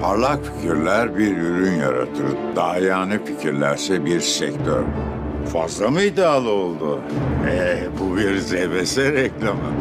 Parlak fikirler bir ürün yaratır. Dahiyane fikirlerse bir sektör. Fazla mı iddialı oldu? Bu bir ZBS reklamı.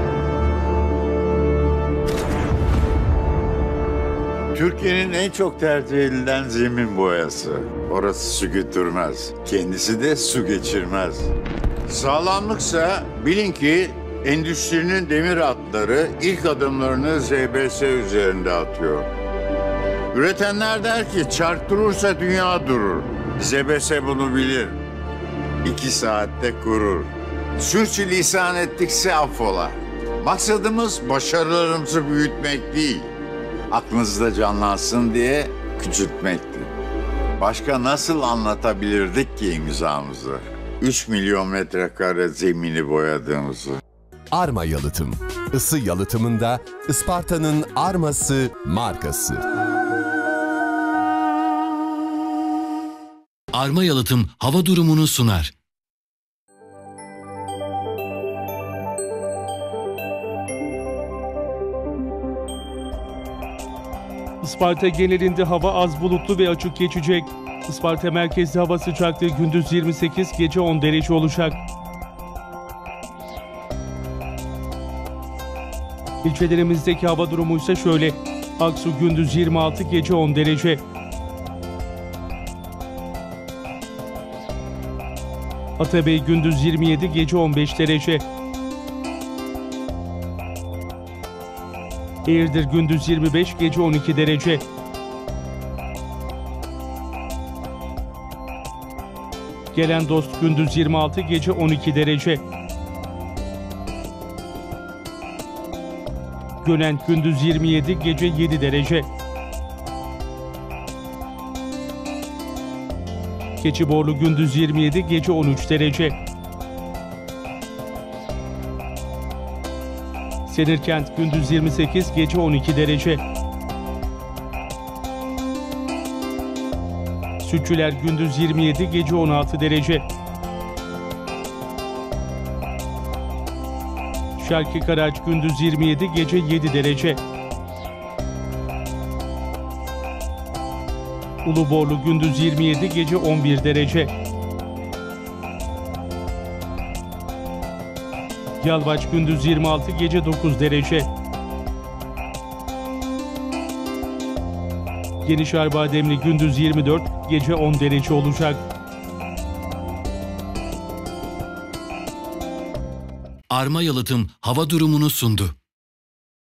Türkiye'nin en çok tercih edilen zemin boyası. Orası su götürmez. Kendisi de su geçirmez. Sağlamlıksa bilin ki endüstrinin demir atları ilk adımlarını ZBS üzerinde atıyor. Üretenler der ki çark durursa dünya durur. ZBS bunu bilir. 2 saatte kurur. Sürçülisan ettikse affola. Maksadımız başarılarımızı büyütmek değil. Aklınızda canlansın diye küçültmekti. Başka nasıl anlatabilirdik ki imzamızı? 3 milyon metrekare zemini boyadığımızı. Arma Yalıtım. Isı yalıtımında Isparta'nın Arma'sı markası. Arma Yalıtım hava durumunu sunar. Isparta genelinde hava az bulutlu ve açık geçecek. Isparta merkezli hava sıcaklığı gündüz 28, gece 10 derece olacak. İlçelerimizdeki hava durumu ise şöyle. Aksu gündüz 26, gece 10 derece. Atabey gündüz 27, gece 15 derece. Eğirdir gündüz 25, gece 12 derece. Gelendost gündüz 26, gece 12 derece. Gönen gündüz 27, gece 7 derece. Keçiborlu gündüz 27, gece 13 derece. Senirkent gündüz 28, gece 12 derece. Sütçüler gündüz 27, gece 16 derece. Şarkı Karaç gündüz 27, gece 7 derece. Uluborlu gündüz 27, gece 11 derece. Yalvaç gündüz 26, gece 9 derece. Yenişehir-Bademli gündüz 24, gece 10 derece olacak. Arma Yalıtım hava durumunu sundu.